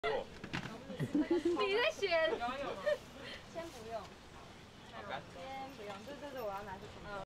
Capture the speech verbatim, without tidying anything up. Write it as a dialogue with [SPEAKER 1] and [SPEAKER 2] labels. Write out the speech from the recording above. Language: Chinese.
[SPEAKER 1] 你在选？
[SPEAKER 2] 先不用。先不用，这这这我要拿去。嗯。